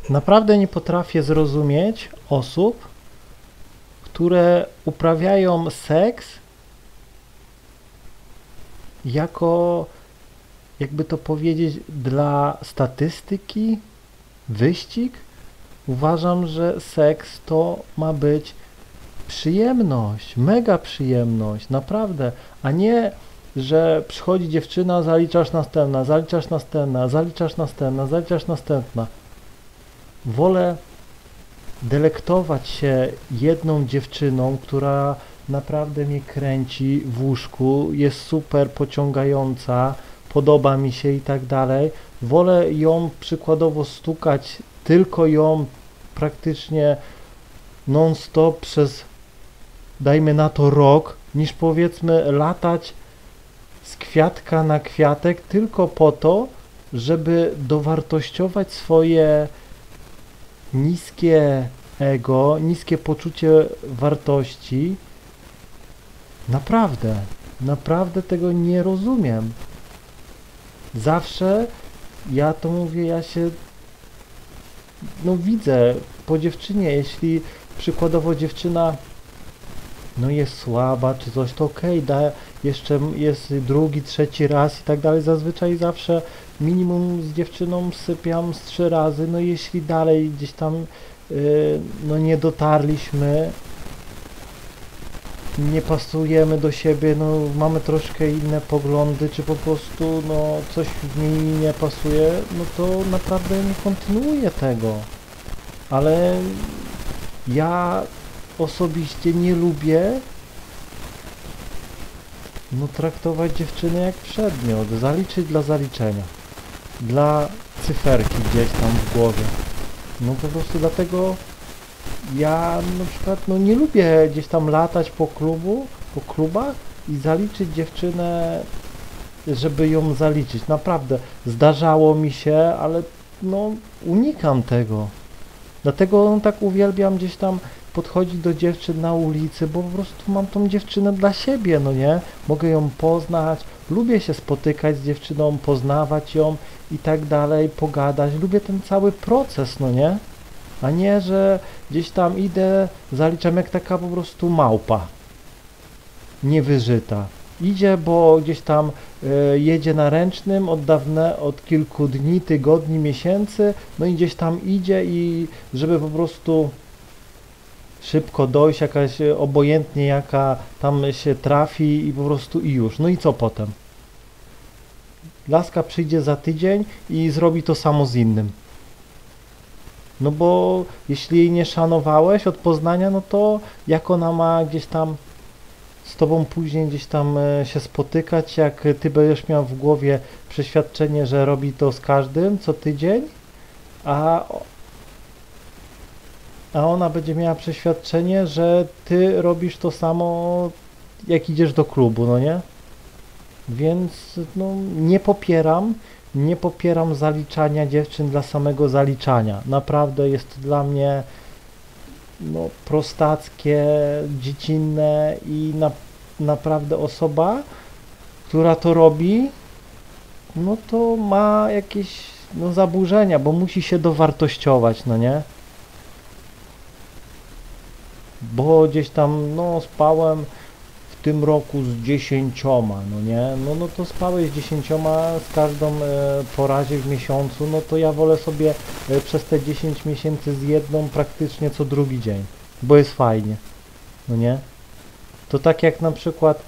Naprawdę nie potrafię zrozumieć osób, które uprawiają seks jako, jakby to powiedzieć, dla statystyki, wyścig. Uważam, że seks to ma być przyjemność, mega przyjemność, naprawdę, a nie, że przychodzi dziewczyna, zaliczasz następna, zaliczasz następna, zaliczasz następna, zaliczasz następna. Wolę delektować się jedną dziewczyną, która naprawdę mnie kręci w łóżku, jest super pociągająca, podoba mi się i tak dalej. Wolę ją przykładowo stukać, tylko ją praktycznie non-stop przez, dajmy na to, rok, niż powiedzmy latać z kwiatka na kwiatek tylko po to, żeby dowartościować swoje niskie ego, niskie poczucie wartości. Naprawdę, naprawdę tego nie rozumiem. Zawsze ja to mówię, ja się widzę po dziewczynie, jeśli przykładowo dziewczyna jest słaba czy coś, to okej, jeszcze jest drugi, trzeci raz i tak dalej. Zazwyczaj zawsze minimum z dziewczyną sypiam z 3 razy, jeśli dalej gdzieś tam nie dotarliśmy, nie pasujemy do siebie, mamy troszkę inne poglądy, czy po prostu coś w niej nie pasuje, to naprawdę nie kontynuuję tego. Ale ja osobiście nie lubię traktować dziewczyny jak przedmiot, zaliczyć dla zaliczenia, dla cyferki gdzieś tam w głowie. Po prostu dlatego ja na przykład nie lubię gdzieś tam latać po klubach i zaliczyć dziewczynę, żeby ją zaliczyć. Naprawdę zdarzało mi się, ale unikam tego. Dlatego tak uwielbiam gdzieś tam podchodzić do dziewczyn na ulicy, bo po prostu mam tą dziewczynę dla siebie, nie? Mogę ją poznać, lubię się spotykać z dziewczyną, poznawać ją i tak dalej, pogadać. Lubię ten cały proces, nie? A nie, że gdzieś tam idę, zaliczam jak taka po prostu małpa, niewyżyta. Idzie, bo gdzieś tam jedzie na ręcznym od kilku dni, tygodni, miesięcy, i gdzieś tam idzie i żeby po prostu szybko dojść, jakaś obojętnie jaka tam się trafi i po prostu i już. I co potem? Laska przyjdzie za tydzień i zrobi to samo z innym. Bo jeśli jej nie szanowałeś od poznania, to jak ona ma gdzieś tam z tobą później gdzieś tam się spotykać, jak ty będziesz miał w głowie przeświadczenie, że robi to z każdym co tydzień, a ona będzie miała przeświadczenie, że ty robisz to samo, jak idziesz do klubu, nie? Więc nie popieram zaliczania dziewczyn dla samego zaliczania. Naprawdę jest to dla mnie prostackie, dziecinne i naprawdę osoba, która to robi, to ma jakieś zaburzenia, bo musi się dowartościować, nie? Bo gdzieś tam spałem w tym roku z 10, nie? To spałeś z 10 z każdą po razie w miesiącu, to ja wolę sobie przez te 10 miesięcy z jedną praktycznie co drugi dzień, bo jest fajnie, nie? To tak jak na przykład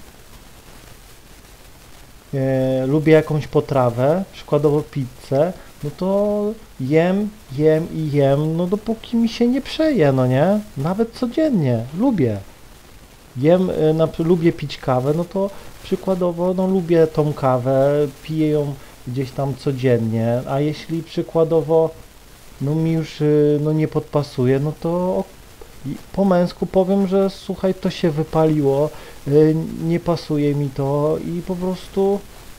lubię jakąś potrawę, przykładowo pizzę, to jem i jem, dopóki mi się nie przeje, nie? Nawet codziennie, lubię. Lubię pić kawę, to przykładowo, lubię tą kawę, piję ją gdzieś tam codziennie, a jeśli przykładowo, mi już, nie podpasuje, to po męsku powiem, że słuchaj, to się wypaliło, nie pasuje mi to i po prostu,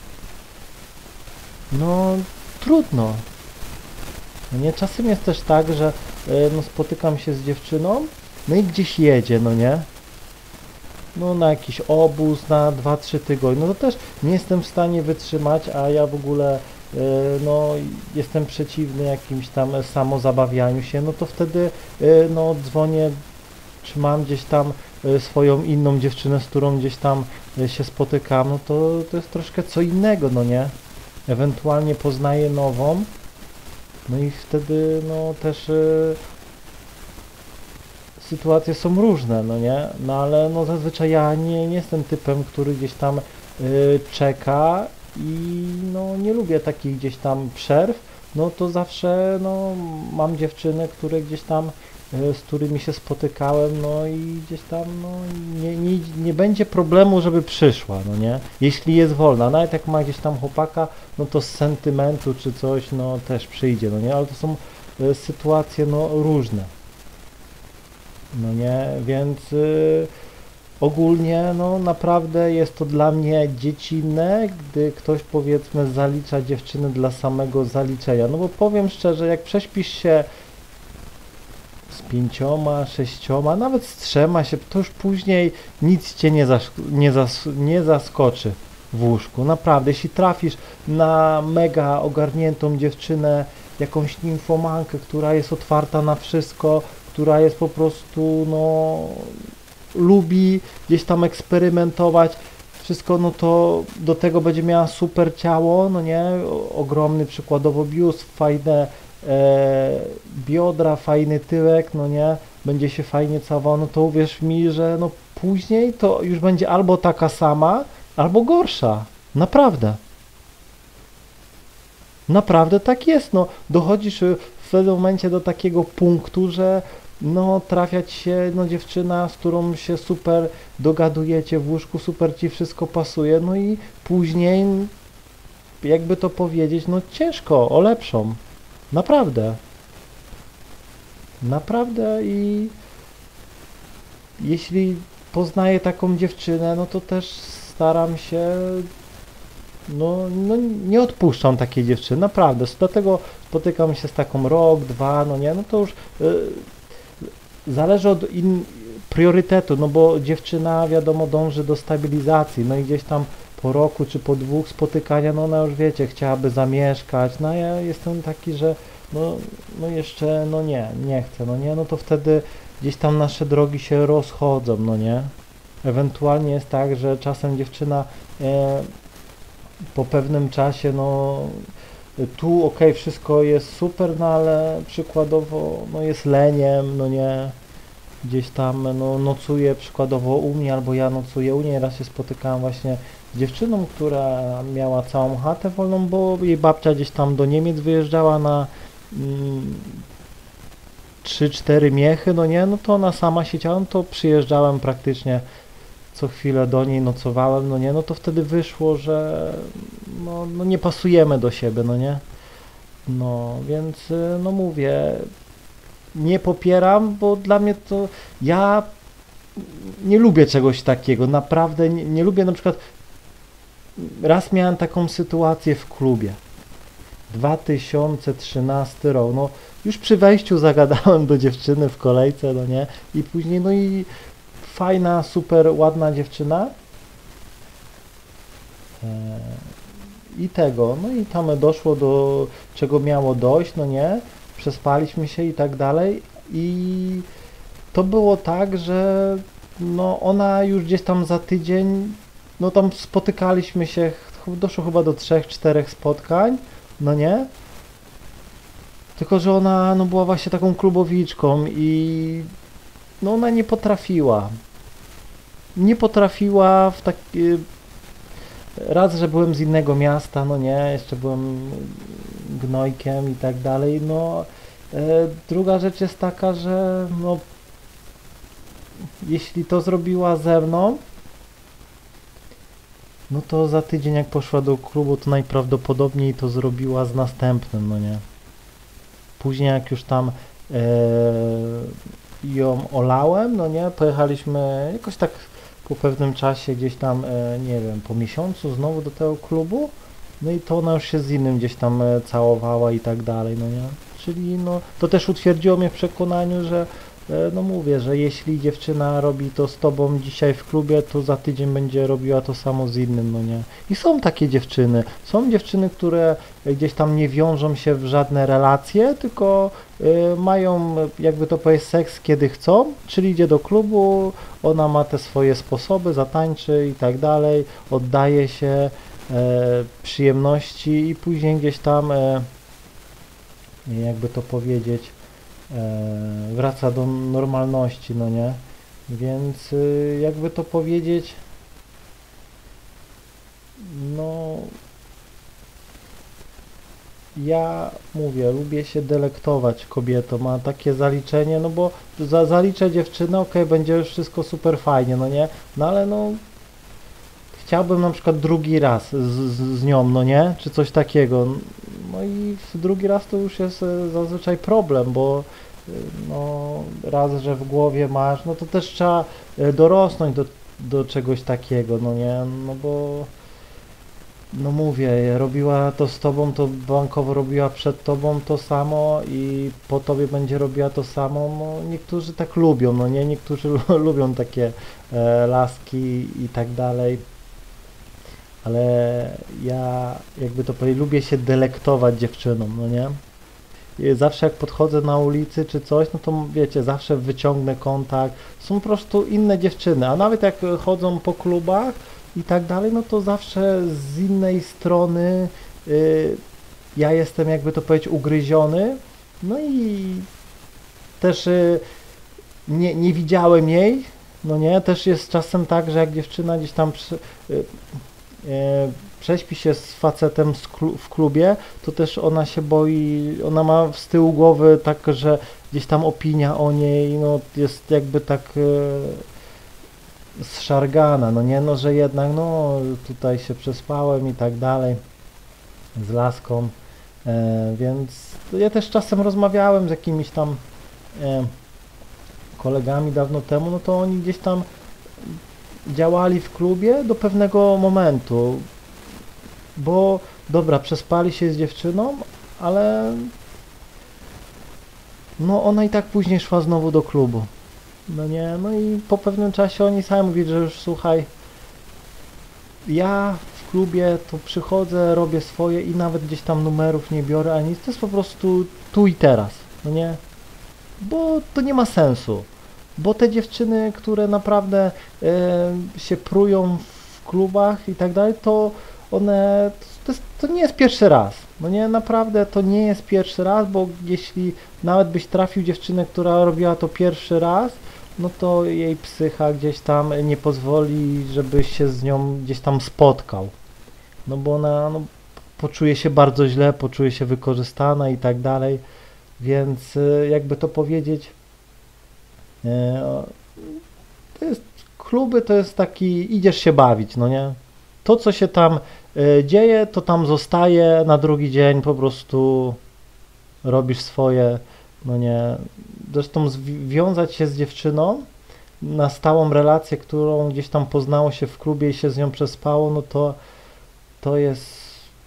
trudno. Nie? Czasem jest też tak, że spotykam się z dziewczyną, i gdzieś jedzie, nie? Na jakiś obóz na 2-3 tygodnie, to też nie jestem w stanie wytrzymać, a ja w ogóle no jestem przeciwny jakimś tam samozabawianiu się, no to wtedy no dzwonię, czy mam gdzieś tam swoją inną dziewczynę, z którą gdzieś tam się spotykam, no to jest troszkę co innego, no nie? Ewentualnie poznaję nową, no i wtedy no też sytuacje są różne, no nie? No ale no zazwyczaj ja nie jestem typem, który gdzieś tam czeka i no nie lubię takich gdzieś tam przerw, no to zawsze no mam dziewczyny, które gdzieś tam z którymi się spotykałem, no i gdzieś tam no nie będzie problemu, żeby przyszła, no nie? Jeśli jest wolna, nawet jak ma gdzieś tam chłopaka, no to z sentymentu czy coś, no też przyjdzie, no nie? Ale to są sytuacje no różne. No nie, więc ogólnie no naprawdę jest to dla mnie dziecinne, gdy ktoś powiedzmy zalicza dziewczynę dla samego zaliczenia. No bo powiem szczerze, jak prześpisz się z 5, 6, nawet z 3 się, to już później nic cię nie zaskoczy w łóżku. Naprawdę, jeśli trafisz na mega ogarniętą dziewczynę, jakąś nimfomankę, która jest otwarta na wszystko, która jest po prostu, no, lubi gdzieś tam eksperymentować, wszystko, no to do tego będzie miała super ciało, no nie, ogromny przykładowo biust, fajne biodra, fajny tyłek, no nie, będzie się fajnie całował, no to uwierz mi, że no później to już będzie albo taka sama, albo gorsza, naprawdę. Naprawdę tak jest, no dochodzisz w pewnym momencie do takiego punktu, że no trafiać się no dziewczyna, z którą się super dogadujecie w łóżku, super ci wszystko pasuje, no i później jakby to powiedzieć, no ciężko o lepszą. Naprawdę. Naprawdę i jeśli poznaję taką dziewczynę, no to też staram się no nie odpuszczam takiej dziewczyny, naprawdę. Dlatego spotykam się z taką rok, 2, no nie, no to już zależy od priorytetu, no bo dziewczyna wiadomo dąży do stabilizacji, no i gdzieś tam po roku czy po 2 spotykania, no ona już wiecie, chciałaby zamieszkać, no a ja jestem taki, że no jeszcze, no nie chcę, no nie, no to wtedy gdzieś tam nasze drogi się rozchodzą, no nie. Ewentualnie jest tak, że czasem dziewczyna po pewnym czasie, no tu wszystko jest super, no ale przykładowo no jest leniem, no nie, gdzieś tam no nocuje przykładowo u mnie, albo ja nocuję u niej. Raz się spotykałem właśnie z dziewczyną, która miała całą chatę wolną, bo jej babcia gdzieś tam do Niemiec wyjeżdżała na 3-4 miechy, no nie, no to ona sama siedziała, no to przyjeżdżałem praktycznie co chwilę do niej, nocowałem, no nie, no to wtedy wyszło, że no nie pasujemy do siebie, no nie. No, więc no mówię, nie popieram, bo dla mnie to, ja nie lubię czegoś takiego, naprawdę nie lubię, na przykład raz miałem taką sytuację w klubie, 2013 rok, no już przy wejściu zagadałem do dziewczyny w kolejce, no nie, i później, no i fajna, super ładna dziewczyna i tego, no i tam doszło do czego miało dojść, no nie, przespaliśmy się i tak dalej i to było tak, że no ona już gdzieś tam za tydzień, no tam spotykaliśmy się, doszło chyba do 3-4 spotkań, no nie, tylko że ona no była właśnie taką klubowiczką i no ona nie potrafiła w taki, raz, że byłem z innego miasta, no nie, jeszcze byłem gnojkiem i tak dalej, no druga rzecz jest taka, że no jeśli to zrobiła ze mną, no to za tydzień jak poszła do klubu, to najprawdopodobniej to zrobiła z następnym, no nie. Później jak już tam ją olałem, no nie, pojechaliśmy jakoś tak po pewnym czasie gdzieś tam, nie wiem, po miesiącu znowu do tego klubu, no i to ona już się z innym gdzieś tam całowała i tak dalej, no nie. Czyli no, to też utwierdziło mnie w przekonaniu, że no mówię, że jeśli dziewczyna robi to z tobą dzisiaj w klubie, to za tydzień będzie robiła to samo z innym, no nie? I są takie dziewczyny. Są dziewczyny, które gdzieś tam nie wiążą się w żadne relacje, tylko mają, jakby to powiedzieć, seks kiedy chcą, czyli idzie do klubu, ona ma te swoje sposoby, zatańczy i tak dalej, oddaje się przyjemności i później gdzieś tam, jakby to powiedzieć, wraca do normalności, no nie? Więc jakby to powiedzieć, no ja mówię, lubię się delektować kobietą, a takie zaliczenie, no bo zaliczę dziewczynę, okej, będzie już wszystko super fajnie, no nie? No ale no chciałbym na przykład drugi raz z nią, no nie? Czy coś takiego. No i drugi raz to już jest zazwyczaj problem, bo no raz, że w głowie masz, no to też trzeba dorosnąć do czegoś takiego, no nie? No bo no mówię, robiła to z tobą, to bankowo robiła przed tobą to samo i po tobie będzie robiła to samo. No niektórzy tak lubią, no nie? Niektórzy lubią takie laski i tak dalej. Ale ja, jakby to powiedzieć, lubię się delektować dziewczyną, no nie? I zawsze jak podchodzę na ulicy czy coś, no to wiecie, zawsze wyciągnę kontakt. Są po prostu inne dziewczyny, a nawet jak chodzą po klubach i tak dalej, no to zawsze z innej strony ja jestem, jakby to powiedzieć, ugryziony. No i też nie widziałem jej, no nie? Też jest czasem tak, że jak dziewczyna gdzieś tam prześpi się z facetem w klubie, to też ona się boi, ona ma z tyłu głowy tak, że gdzieś tam opinia o niej, no jest jakby tak zszargana, no nie, no że jednak, no tutaj się przespałem i tak dalej z laską, więc ja też czasem rozmawiałem z jakimiś tam kolegami dawno temu, no to oni gdzieś tam działali w klubie do pewnego momentu, bo dobra, przespali się z dziewczyną, ale no ona i tak później szła znowu do klubu, no nie, no i po pewnym czasie oni sami mówili, że już słuchaj, ja w klubie to przychodzę, robię swoje i nawet gdzieś tam numerów nie biorę ani nic, to jest po prostu tu i teraz, no nie, bo to nie ma sensu. Bo te dziewczyny, które naprawdę się prują w klubach i tak dalej, to one, to nie jest pierwszy raz. No nie, naprawdę to nie jest pierwszy raz, bo jeśli nawet byś trafił dziewczynę, która robiła to pierwszy raz, no to jej psycha gdzieś tam nie pozwoli, żebyś się z nią gdzieś tam spotkał. No bo ona poczuje się bardzo źle, poczuje się wykorzystana i tak dalej, więc jakby to powiedzieć, to jest, kluby to jest taki, idziesz się bawić, no nie? To, co się tam dzieje, to tam zostaje, na drugi dzień po prostu robisz swoje, no nie? Zresztą wiązać się z dziewczyną na stałą relację, którą gdzieś tam poznało się w klubie i się z nią przespało, no to jest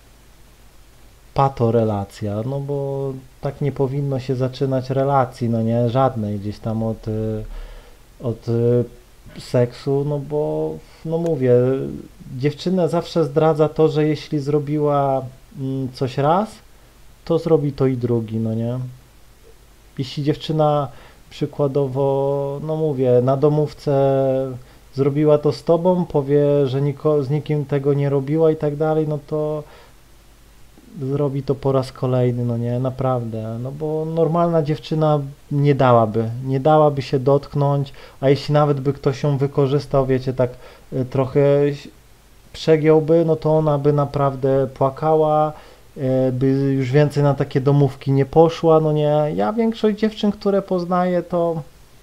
patorelacja, no bo tak nie powinno się zaczynać relacji, no nie, żadnej gdzieś tam od seksu, no bo, no mówię, dziewczyna zawsze zdradza to, że jeśli zrobiła coś raz, to zrobi to i drugi, no nie. Jeśli dziewczyna przykładowo, no mówię, na domówce zrobiła to z tobą, powie, że z nikim tego nie robiła i tak dalej, no to zrobi to po raz kolejny, no nie, naprawdę, no bo normalna dziewczyna nie dałaby się dotknąć, a jeśli nawet by ktoś ją wykorzystał, wiecie, tak trochę przegiąłby, no to ona by naprawdę płakała, by już więcej na takie domówki nie poszła, no nie, ja większość dziewczyn, które poznaję, to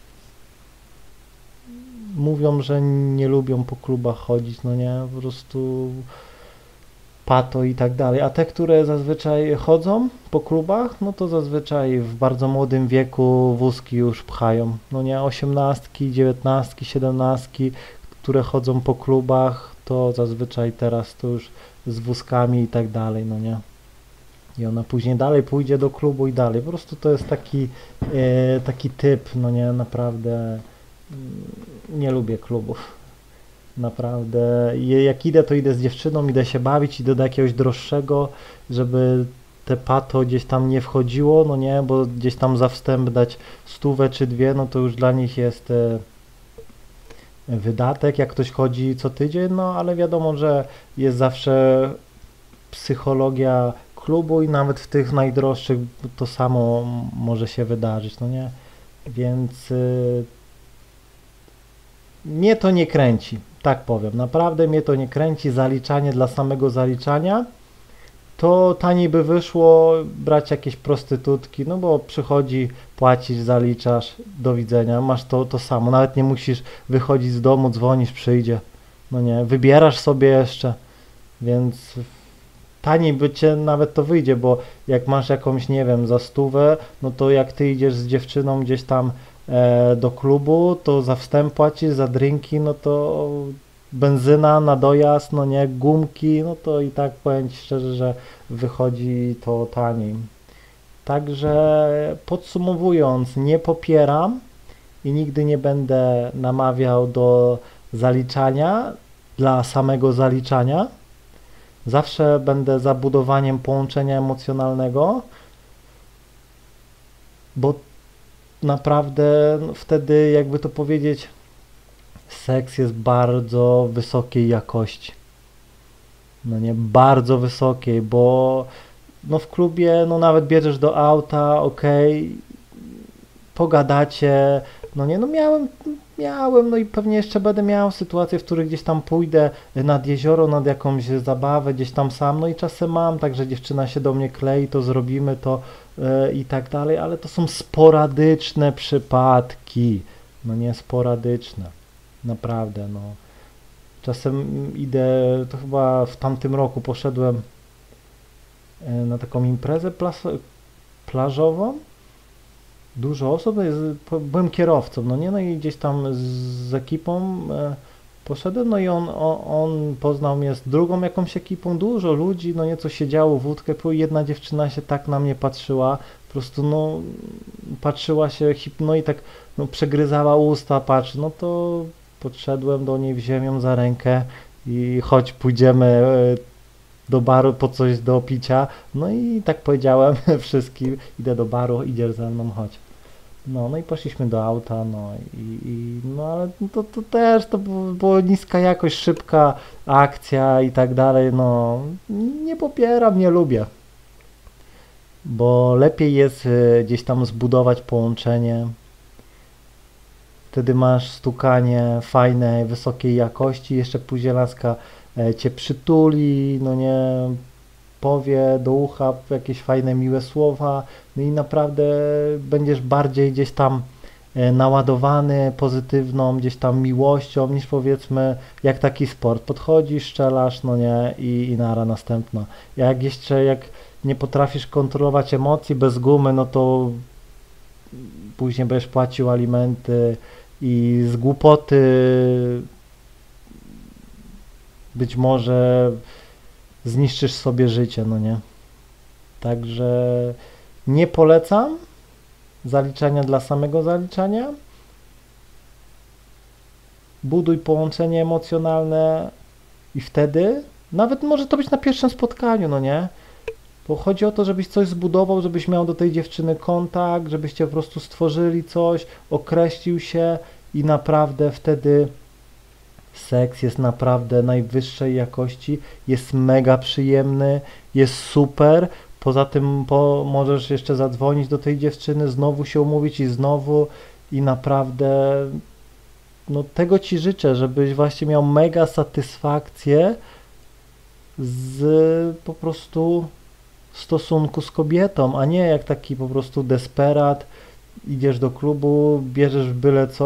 mówią, że nie lubią po klubach chodzić, no nie, po prostu pato i tak dalej, a te, które zazwyczaj chodzą po klubach, no to zazwyczaj w bardzo młodym wieku wózki już pchają, no nie, 18, 19, 17, które chodzą po klubach, to zazwyczaj teraz to już z wózkami i tak dalej, no nie. i ona później dalej pójdzie do klubu i dalej. Po prostu to jest taki typ, no nie, naprawdę nie lubię klubów. Naprawdę, jak idę, to idę z dziewczyną, idę się bawić, idę do jakiegoś droższego, żeby te pato gdzieś tam nie wchodziło, no nie, bo gdzieś tam za wstęp dać 100 czy 2, no to już dla nich jest wydatek, jak ktoś chodzi co tydzień, no ale wiadomo, że jest zawsze psychologia klubu i nawet w tych najdroższych to samo może się wydarzyć, no nie, więc mnie to nie kręci, tak powiem, naprawdę mnie to nie kręci, zaliczanie dla samego zaliczania, to taniej by wyszło brać jakieś prostytutki, no bo przychodzi, płacisz, zaliczasz, do widzenia, masz to samo, nawet nie musisz wychodzić z domu, dzwonisz, przyjdzie, no nie, wybierasz sobie jeszcze, więc taniej by cię nawet to wyjdzie, bo jak masz jakąś, nie wiem, za 100, no to jak ty idziesz z dziewczyną gdzieś tam do klubu, to za wstęp płacisz, za drinki, no to benzyna na dojazd, no nie, gumki, no to i tak powiem ci szczerze, że wychodzi to taniej. Także podsumowując, nie popieram i nigdy nie będę namawiał do zaliczania dla samego zaliczania. Zawsze będę za budowaniem połączenia emocjonalnego, bo naprawdę wtedy, jakby to powiedzieć, seks jest bardzo wysokiej jakości. No nie, bardzo wysokiej, bo no w klubie, no nawet bierzesz do auta, okej, pogadacie, no nie, no miałem, no i pewnie jeszcze będę miał sytuacje, w których gdzieś tam pójdę nad jezioro, nad jakąś zabawę, gdzieś tam sam, no i czasem mam, także dziewczyna się do mnie klei, to zrobimy to i tak dalej, ale to są sporadyczne przypadki, no nie, sporadyczne, naprawdę, no. Czasem idę, to chyba w tamtym roku poszedłem na taką imprezę plażową, dużo osób, byłem kierowcą, no nie, no i gdzieś tam z ekipą poszedłem, no i on poznał mnie z drugą jakąś ekipą, dużo ludzi, no nie, co się działo, wódkę pił, jedna dziewczyna się tak na mnie patrzyła, po prostu no, patrzyła się, no i tak no, przegryzała usta, patrzy, no to podszedłem do niej, wziąłem ją za rękę i chodź, pójdziemy do baru po coś do picia, no i tak powiedziałem wszystkim, idę do baru, idziesz ze mną, chodź. No i poszliśmy do auta, no ale to też to było niska jakość, szybka akcja i tak dalej, no nie popieram, nie lubię, bo lepiej jest gdzieś tam zbudować połączenie, wtedy masz stukanie fajnej, wysokiej jakości, jeszcze później laska cię przytuli, no nie, powie do ucha jakieś fajne, miłe słowa, no i naprawdę będziesz bardziej gdzieś tam naładowany pozytywną gdzieś tam miłością, niż powiedzmy jak taki sport. Podchodzisz, strzelasz, no nie, i nara następna. Jak nie potrafisz kontrolować emocji bez gumy, no to później będziesz płacił alimenty i z głupoty być może zniszczysz sobie życie, no nie. Także nie polecam zaliczania dla samego zaliczania. Buduj połączenie emocjonalne i wtedy, nawet może to być na pierwszym spotkaniu, no nie. Bo chodzi o to, żebyś coś zbudował, żebyś miał do tej dziewczyny kontakt, żebyście po prostu stworzyli coś, określił się i naprawdę wtedy seks jest naprawdę najwyższej jakości, jest mega przyjemny, jest super. Poza tym możesz jeszcze zadzwonić do tej dziewczyny, znowu się umówić i naprawdę no tego ci życzę, żebyś właśnie miał mega satysfakcję z po prostu stosunku z kobietą, a nie jak taki po prostu desperat, idziesz do klubu, bierzesz byle co,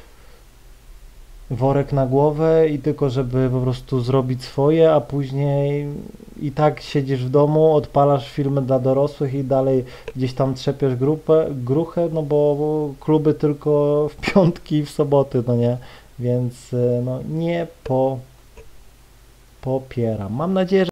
worek na głowę i tylko żeby po prostu zrobić swoje, a później i tak siedzisz w domu, odpalasz filmy dla dorosłych i dalej gdzieś tam trzepiesz gruchę, no bo kluby tylko w piątki i w soboty, no nie, więc no nie popieram. Mam nadzieję, że